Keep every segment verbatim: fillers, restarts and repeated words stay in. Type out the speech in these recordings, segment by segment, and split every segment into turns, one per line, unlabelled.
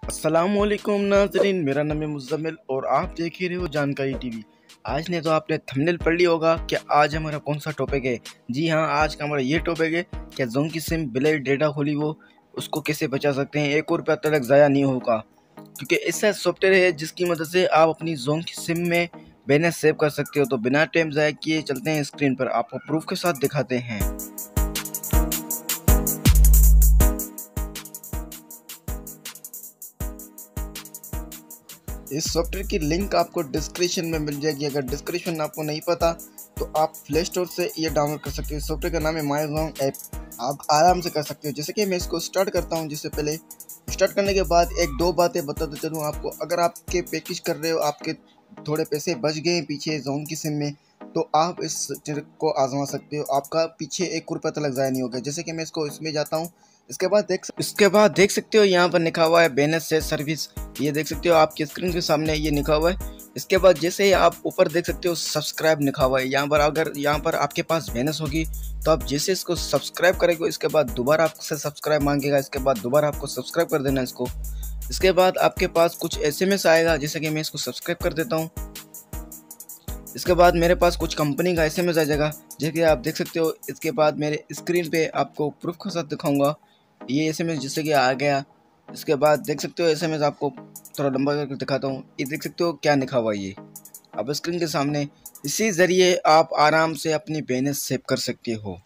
अस्सलामुअलैकुम नाज़रीन, मेरा नाम है मुज़म्मिल और आप देख ही रहे हो जानकारी टीवी। आज ने तो आपने थंबनेल पढ़ लिया होगा कि आज हमारा कौन सा टॉपिक है। जी हाँ, आज का हमारा ये टॉपिक है कि जोन की सिम बिना डेटा खोली वो उसको कैसे बचा सकते हैं, एक और रुपया तक ज़ाया नहीं होगा। क्योंकि ऐसा सॉफ्टवेयर है जिसकी मदद से आप अपनी जोन की सिम में बैलेंस सेव कर सकते हो। तो बिना टाइम ज़ाया किए चलते हैं स्क्रीन पर, आपको प्रूफ के साथ दिखाते हैं। इस सॉफ्टवेयर की लिंक आपको डिस्क्रिप्शन में मिल जाएगी। अगर डिस्क्रिप्शन आपको नहीं पता तो आप प्ले स्टोर से ये डाउनलोड कर सकते हो। सॉफ्टवेयर का नाम है माई जोन ऐप, आप आराम से कर सकते हो। जैसे कि मैं इसको स्टार्ट करता हूँ, जिससे पहले स्टार्ट करने के बाद एक दो बातें बताते चलूँ आपको। अगर आपके पैकेज कर रहे हो, आपके थोड़े पैसे बच गए हैं पीछे जोन की सिम में, तो आप इस ट्रिक को आजमा सकते हो। आपका पीछे एक रुपये तक ज़ाया नहीं होगा। जैसे कि मैं इसको इसमें जाता हूँ, इसके बाद देख इसके बाद देख सकते हो यहाँ पर लिखा हुआ है बैलेंस से सर्विस। ये देख सकते हो आपकी स्क्रीन के सामने ये लिखा हुआ है। इसके बाद जैसे ही आप ऊपर देख सकते हो सब्सक्राइब लिखा हुआ है। यहाँ पर अगर यहाँ पर आपके पास बैलेंस होगी तो आप जैसे इसको सब्सक्राइब करेंगे, इसके बाद दोबारा आपसे सब्सक्राइब मांगेगा, इसके बाद दोबारा आपको सब्सक्राइब कर देना इसको। इसके बाद आपके पास कुछ एस एम एस आएगा, जैसे कि मैं इसको सब्सक्राइब कर देता हूँ। इसके बाद मेरे पास कुछ कंपनी का एस एम एस आ जाएगा, जैसे कि आप देख सकते हो। इसके बाद मेरे स्क्रीन पे आपको प्रूफ के साथ दिखाऊंगा ये एस एम एस जैसे कि आ गया। इसके बाद देख सकते हो एस एम एस आपको थोड़ा लंबा करके दिखाता हूँ। ये देख सकते हो क्या लिखा हुआ है ये अब स्क्रीन के सामने। इसी ज़रिए आप आराम से अपनी बैलेंस सेव कर सकते हो।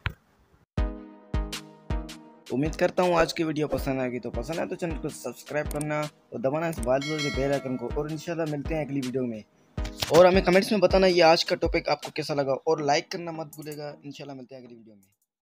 उम्मीद करता हूँ आज की वीडियो पसंद आएगी। तो पसंद है तो चैनल को सब्सक्राइब करना और दबाना इस बाल के बेल आइकन को। और इंशाल्लाह मिलते हैं अगली वीडियो में। और हमें कमेंट्स में बताना ये आज का टॉपिक आपको कैसा लगा, और लाइक करना मत भूलेगा। इंशाल्लाह मिलते हैं अगली वीडियो में।